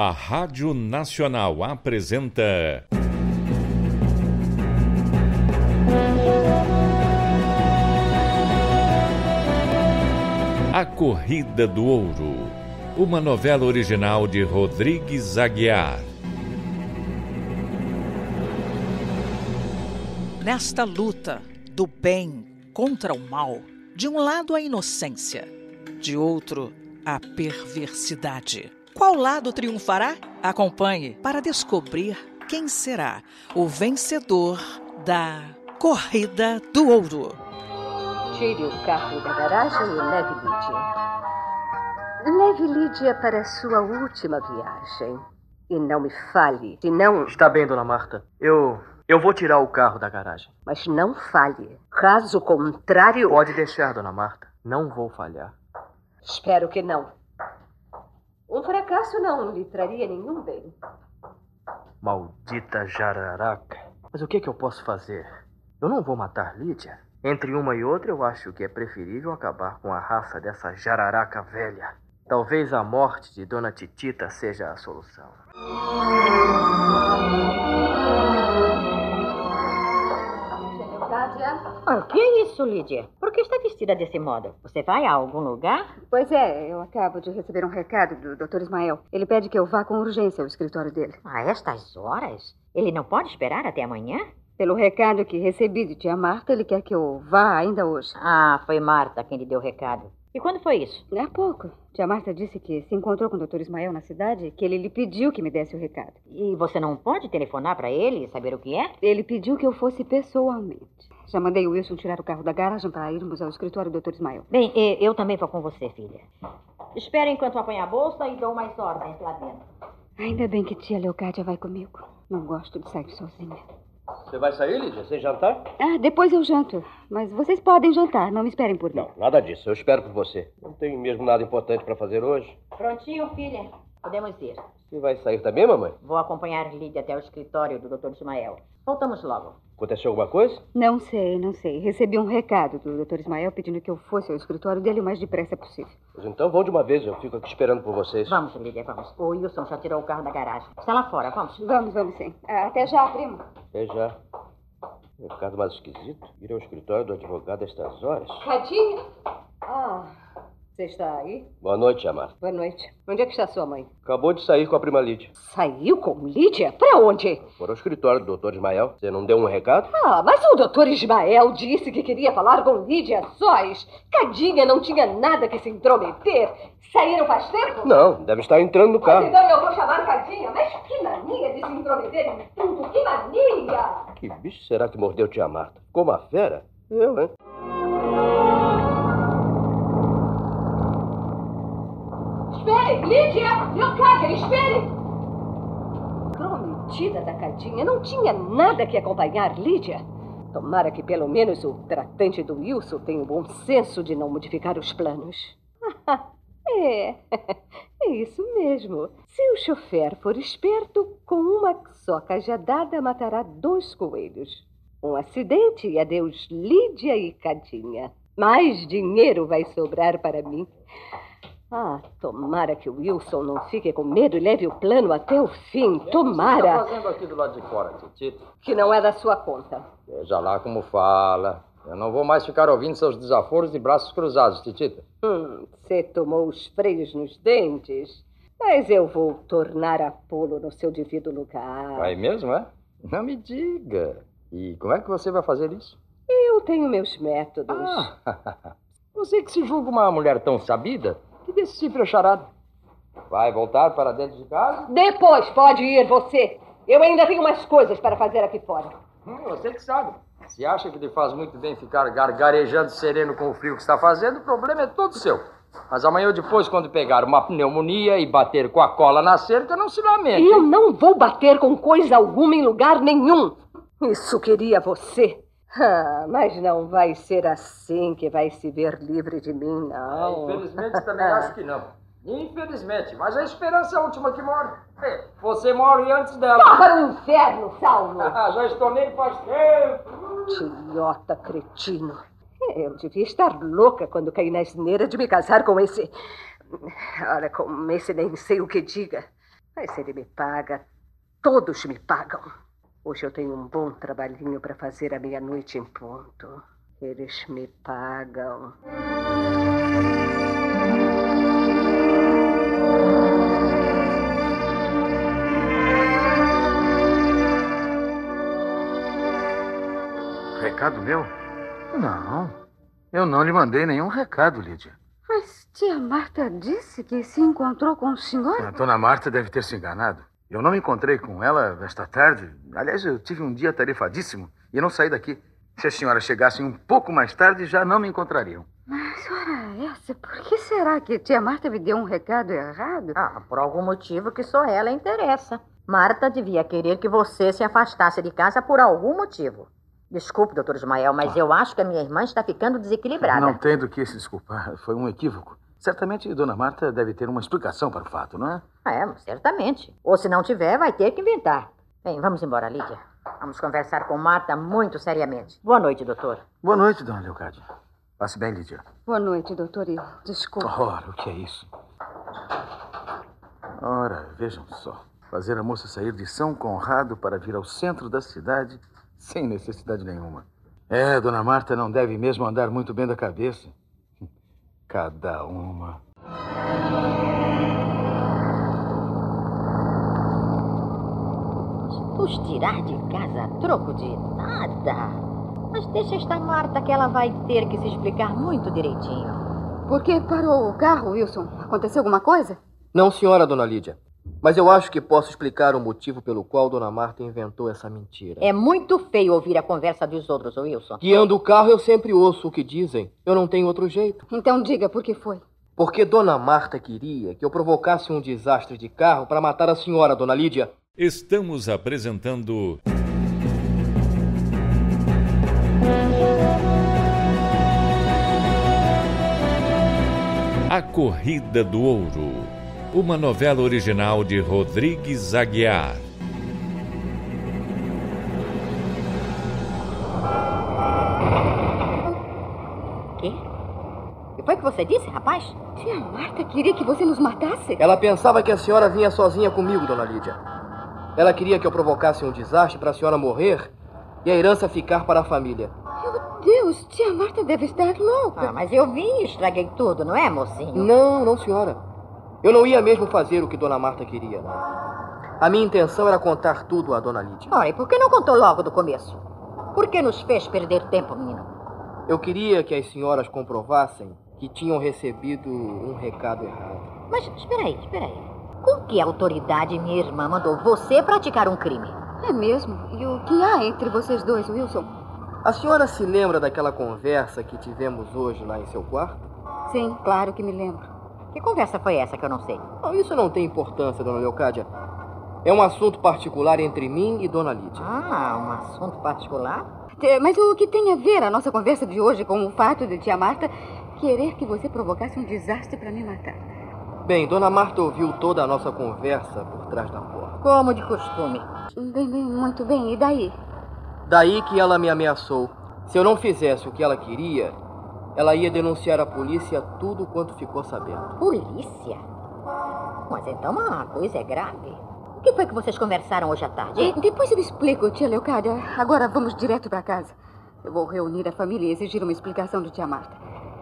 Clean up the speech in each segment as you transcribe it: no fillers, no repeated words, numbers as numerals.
A Rádio Nacional apresenta... A Corrida do Ouro, uma novela original de Rodrigues Aguiar. Nesta luta do bem contra o mal, de um lado a inocência, de outro a perversidade. Qual lado triunfará? Acompanhe para descobrir quem será o vencedor da Corrida do Ouro. Tire o carro da garagem e leve Lídia. Leve Lídia para a sua última viagem. E não me fale, senão... Está bem, dona Marta. Eu vou tirar o carro da garagem. Mas não falhe. Caso contrário... Pode deixar, dona Marta. Não vou falhar. Espero que não. Um fracasso não lhe traria nenhum bem. Maldita jararaca. Mas o que eu posso fazer? Eu não vou matar Lídia. Entre uma e outra, eu acho que é preferível acabar com a raça dessa jararaca velha. Talvez a morte de Dona Titita seja a solução. O que é isso, Lídia? Por que está vestida desse modo? Você vai a algum lugar? Pois é, eu acabo de receber um recado do Dr. Ismael. Ele pede que eu vá com urgência ao escritório dele. A estas horas? Ele não pode esperar até amanhã? Pelo recado que recebi de tia Marta, ele quer que eu vá ainda hoje. Ah, foi Marta quem lhe deu o recado. E quando foi isso? Há pouco. Tia Marta disse que se encontrou com o Dr. Ismael na cidade, que ele lhe pediu que me desse o recado. E você não pode telefonar para ele e saber o que é? Ele pediu que eu fosse pessoalmente. Já mandei o Wilson tirar o carro da garagem para irmos ao escritório do Dr. Ismael. Bem, eu também vou com você, filha. Espere enquanto apanha a bolsa e dou mais ordens lá dentro. Ainda bem que tia Leocádia vai comigo. Não gosto de sair sozinha. Você vai sair, Lídia, sem jantar? Depois eu janto. Mas vocês podem jantar, não me esperem por mim. Não, nada disso. Eu espero por você. Não tenho mesmo nada importante para fazer hoje. Prontinho, filha. Podemos ir. Você vai sair também, mamãe? Vou acompanhar Lídia até o escritório do Dr. Ismael. Voltamos logo. Aconteceu alguma coisa? Não sei. Recebi um recado do Dr. Ismael pedindo que eu fosse ao escritório dele o mais depressa possível. Pois então vão de uma vez, eu fico aqui esperando por vocês. Vamos, Lídia, vamos. O Wilson já tirou o carro da garagem. Está lá fora, vamos. Vamos sim. Até já, primo. Até já. Recado mais esquisito. Ir ao escritório do advogado a estas horas. Cadinho? Você está aí? Boa noite, Amar. Boa noite. Onde é que está sua mãe? Acabou de sair com a prima Lídia. Saiu com Lídia? Para onde? Foram ao escritório do Dr. Ismael. Você não deu um recado? Mas o Dr. Ismael disse que queria falar com Lídia a sós. Cadinha não tinha nada que se intrometer. Saíram faz tempo? Não, deve estar entrando no carro. Então eu vou chamar Cadinha. Mas que mania de se intrometer em tudo. Que mania! Que bicho será que mordeu tia Marta? Ficou uma fera? Eu, hein? Espere, Lídia! Leocádia, espere! Prometida da Cadinha, não tinha nada que acompanhar Lídia. Tomara que pelo menos o tratante do Wilson tenha o bom senso de não modificar os planos. É isso mesmo. Se o chofer for esperto, com uma só cajadada matará 2 coelhos. Um acidente e adeus Lídia e Cadinha. Mais dinheiro vai sobrar para mim. Tomara que o Wilson não fique com medo e leve o plano até o fim. Tomara. O que você está fazendo aqui do lado de fora, Titita? Que não é da sua conta. Veja lá como fala. Eu não vou mais ficar ouvindo seus desaforos de braços cruzados, Titita. Você tomou os freios nos dentes. Mas eu vou tornar Apolo no seu devido lugar. Vai mesmo, é? Não me diga. E como é que você vai fazer isso? Eu tenho meus métodos. Você que se julga uma mulher tão sabida, que decifra a charada. Vai voltar para dentro de casa? Depois pode ir você. Eu ainda tenho umas coisas para fazer aqui fora. Você que sabe. Se acha que lhe faz muito bem ficar gargarejando sereno com o frio que está fazendo, o problema é todo seu. Mas amanhã ou depois, quando pegar uma pneumonia e bater com a cola na cerca, não se lamente. Eu não vou bater com coisa alguma em lugar nenhum. Isso queria você. Mas não vai ser assim que vai se ver livre de mim, não. Infelizmente, também acho que não. Infelizmente, mas a esperança é a última que morre. Você morre antes dela. Vá para o inferno, Saulo. Já estou nele faz tempo. Idiota cretino. Eu devia estar louca quando caí na asneira de me casar com esse... Ora, com esse nem sei o que diga. Mas se ele me paga, todos me pagam. Hoje eu tenho um bom trabalhinho para fazer à meia-noite em ponto. Eles me pagam. Recado meu? Não. Eu não lhe mandei nenhum recado, Lídia. Mas tia Marta disse que se encontrou com o senhor? A dona Marta deve ter se enganado. Eu não me encontrei com ela esta tarde. Aliás, eu tive um dia tarefadíssimo e não saí daqui. Se a senhora chegasse um pouco mais tarde, já não me encontrariam. Mas, ora essa, por que será que tia Marta me deu um recado errado? Por algum motivo que só ela interessa. Marta devia querer que você se afastasse de casa por algum motivo. Desculpe, doutor Ismael, mas eu acho que a minha irmã está ficando desequilibrada. Não tem do que se desculpar. Foi um equívoco. Certamente dona Marta deve ter uma explicação para o fato, não é? Certamente. Ou se não tiver, vai ter que inventar. Bem, vamos embora, Lídia. Vamos conversar com Marta muito seriamente. Boa noite, doutor. Boa noite, dona Leocádia. Passe bem, Lídia. Boa noite, doutor. E desculpe. Ora, o que é isso? Ora, vejam só. Fazer a moça sair de São Conrado para vir ao centro da cidade sem necessidade nenhuma. Dona Marta não deve mesmo andar muito bem da cabeça. Cada uma. Os tirar de casa a troco de nada. Mas deixa esta Marta que ela vai ter que se explicar muito direitinho. Por que parou o carro, Wilson? Aconteceu alguma coisa? Não, senhora, dona Lídia. Mas eu acho que posso explicar o motivo pelo qual dona Marta inventou essa mentira. É muito feio ouvir a conversa dos outros, Wilson. Guiando o carro, eu sempre ouço o que dizem. Eu não tenho outro jeito. Então diga por que foi. Porque dona Marta queria que eu provocasse um desastre de carro para matar a senhora, dona Lídia. Estamos apresentando... A Corrida do Ouro, uma novela original de Rodrigues Aguiar. O quê? O que foi que você disse, rapaz? Tia Marta queria que você nos matasse? Ela pensava que a senhora vinha sozinha comigo, dona Lídia. Ela queria que eu provocasse um desastre para a senhora morrer e a herança ficar para a família. Meu Deus, tia Marta deve estar louca. Mas eu vim e estraguei tudo, não é, mocinho? Não, senhora. Eu não ia mesmo fazer o que dona Marta queria, não. A minha intenção era contar tudo à dona Lídia. Ora, e por que não contou logo do começo? Por que nos fez perder tempo, menino? Eu queria que as senhoras comprovassem que tinham recebido um recado errado. Mas, espera aí. Com que autoridade minha irmã mandou você praticar um crime? É mesmo? E o que há entre vocês dois, Wilson? A senhora se lembra daquela conversa que tivemos hoje lá em seu quarto? Sim, claro que me lembro. Que conversa foi essa que eu não sei? Não, isso não tem importância, dona Leocádia. É um assunto particular entre mim e dona Lídia. Um assunto particular? Mas o que tem a ver a nossa conversa de hoje com o fato de tia Marta querer que você provocasse um desastre para me matar? Bem, dona Marta ouviu toda a nossa conversa por trás da porta. Como de costume. Bem, muito bem. E daí? Daí que ela me ameaçou. Se eu não fizesse o que ela queria, ela ia denunciar à polícia tudo quanto ficou sabendo. Polícia? Mas então a coisa é grave. O que foi que vocês conversaram hoje à tarde? Depois eu explico, tia Leocádia. Agora vamos direto para casa. Eu vou reunir a família e exigir uma explicação de tia Marta.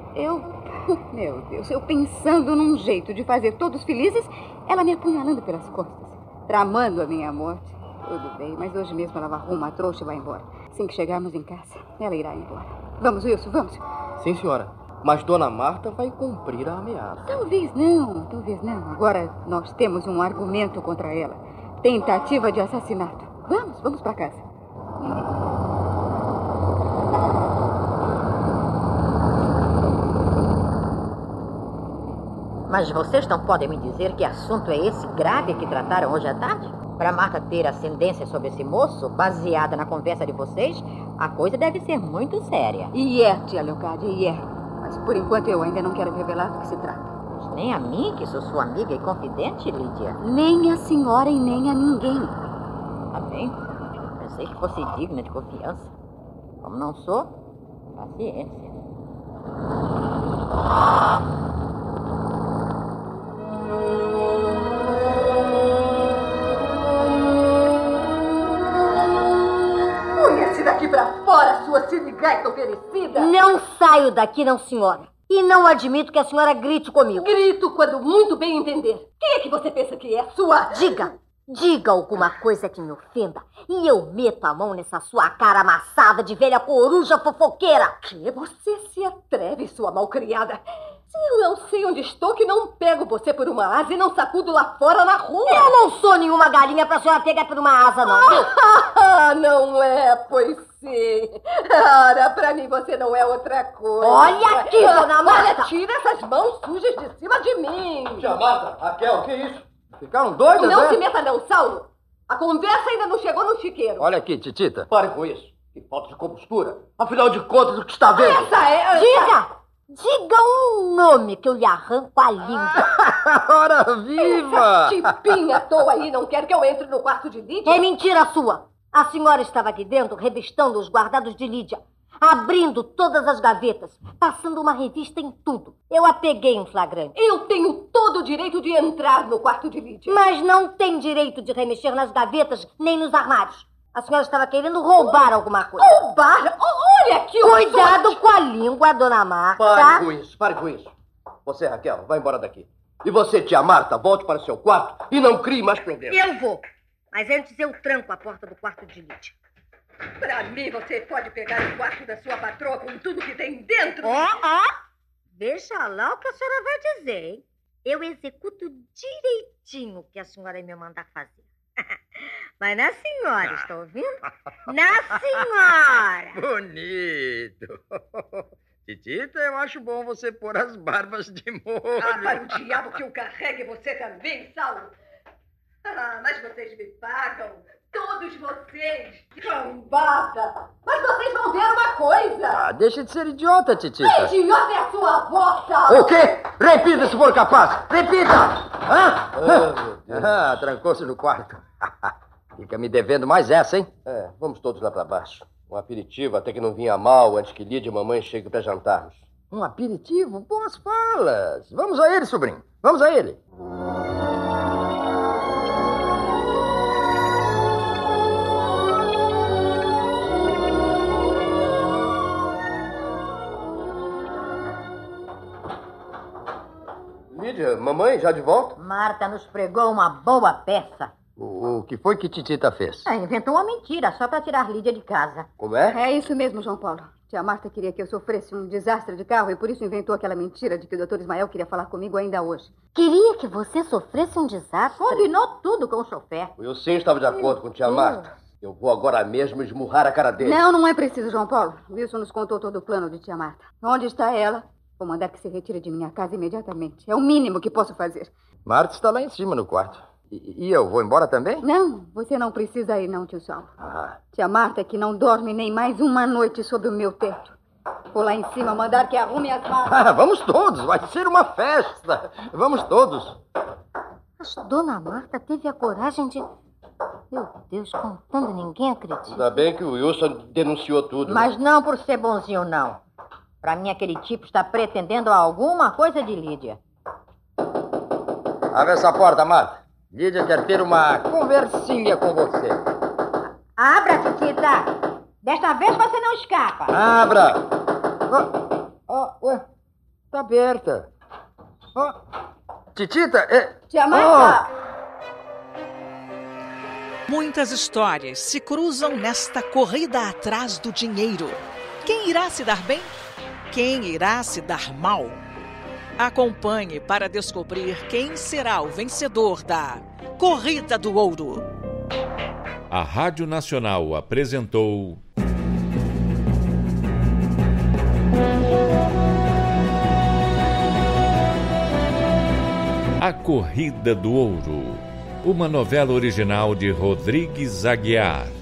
Meu Deus, eu pensando num jeito de fazer todos felizes, ela me apunhalando pelas costas, tramando a minha morte. Tudo bem, mas hoje mesmo ela arruma a trouxa e vai embora. Assim que chegarmos em casa, ela irá embora. Vamos, Wilson, vamos. Sim, senhora. Mas dona Marta vai cumprir a ameaça. Talvez não. Agora nós temos um argumento contra ela. Tentativa de assassinato. Vamos para casa. Mas vocês não podem me dizer que assunto é esse grave que trataram hoje à tarde? Para Marta ter ascendência sobre esse moço, baseada na conversa de vocês, a coisa deve ser muito séria. E é, tia Leocádia, e é. Mas por enquanto eu ainda não quero revelar do que se trata. Mas nem a mim, que sou sua amiga e confidente, Lídia. Nem a senhora e nem a ninguém. Tá bem. Pensei que fosse digna de confiança. Como não sou, paciência. de gaita oferecida. Não saio daqui, não, senhora. E não admito que a senhora grite comigo. Grito quando muito bem entender. Quem é que você pensa que é? Sua... Diga alguma coisa que me ofenda e eu meto a mão nessa sua cara amassada de velha coruja fofoqueira. Que você se atreve, sua malcriada? Se eu não sei onde estou, que não pego você por uma asa e não sacudo lá fora na rua. Eu não sou nenhuma galinha pra senhora pegar por uma asa, não. Não é, pois sim. Ora, pra mim você não é outra coisa. Olha aqui, dona Marta. Olha, tira essas mãos sujas de cima de mim. Tia Marta, Raquel, que isso? Ficaram doidas, Não né? se meta não, Saulo. A conversa ainda não chegou no chiqueiro. Olha aqui, Titita. Pare com isso. Que falta de compostura. Afinal de contas, o que está vendo? Essa é... Diga um nome que eu lhe arranco a língua. Ora viva! Tipinha à toa aí não quer que eu entre no quarto de Lídia? É mentira sua. A senhora estava aqui dentro revistando os guardados de Lídia, abrindo todas as gavetas, passando uma revista em tudo. Eu a peguei em flagrante. Eu tenho todo o direito de entrar no quarto de Lídia. Mas não tem direito de remexer nas gavetas nem nos armários. A senhora estava querendo roubar alguma coisa. Roubar? Olha que... Cuidado com a língua, dona Marta. Pare com isso. Você, Raquel, vai embora daqui. E você, tia Marta, volte para o seu quarto e não crie mais problemas. Eu vou. Mas antes eu tranco a porta do quarto de Lídia. Pra mim, você pode pegar o quarto da sua patroa com tudo que tem dentro. Veja lá o que a senhora vai dizer, hein? Eu executo direitinho o que a senhora me mandar fazer. Mas na senhora, está ouvindo? Na senhora! Bonito! Titita, eu acho bom você pôr as barbas de molho. Para o diabo que eu carregue você também, Saulo. Mas vocês me pagam. Todos vocês. Cambada. Mas vocês vão ver uma coisa. Deixa de ser idiota, Titita. Idiota é a sua avó, Saulo. O quê? Repita, se for capaz. Repita! Trancou-se no quarto. Fica me devendo mais essa, hein? Vamos todos lá para baixo. Um aperitivo até que não vinha mal antes que Lídia e mamãe cheguem para jantarmos. Um aperitivo? Boas falas. Vamos a ele, sobrinho. Vamos a ele. Lídia, mamãe, já de volta? Marta nos pregou uma boa peça. O que foi que Titita fez? Inventou uma mentira só para tirar Lídia de casa. Como é? É isso mesmo, João Paulo. Tia Marta queria que eu sofresse um desastre de carro e por isso inventou aquela mentira de que o Dr. Ismael queria falar comigo ainda hoje. Queria que você sofresse um desastre? Combinou tudo com o chofer. O Wilson estava de acordo com tia Marta. Eu vou agora mesmo esmurrar a cara dele. Não é preciso, João Paulo. O Wilson nos contou todo o plano de tia Marta. Onde está ela? Vou mandar que se retire de minha casa imediatamente. É o mínimo que posso fazer. Marta está lá em cima no quarto. E eu vou embora também? Não, você não precisa ir não, tio Saulo. Tia Marta é que não dorme nem mais uma noite sob o meu teto. Vou lá em cima mandar que arrume as malas. Vamos todos, vai ser uma festa. Vamos todos. Mas Dona Marta teve a coragem de... Meu Deus, contando ninguém acredita. Ainda bem que o Wilson denunciou tudo. Mas não por ser bonzinho, não. Pra mim, aquele tipo está pretendendo alguma coisa de Lídia. Abre essa porta, Marta. Lídia quer ter uma conversinha com você. Abra, Titita. Desta vez você não escapa. Abra. Ué, tá aberta. Titita, Tia Marta! Muitas histórias se cruzam nesta corrida atrás do dinheiro. Quem irá se dar bem? Quem irá se dar mal? Acompanhe para descobrir quem será o vencedor da Corrida do Ouro. A Rádio Nacional apresentou A Corrida do Ouro, uma novela original de Rodrigues Aguiar.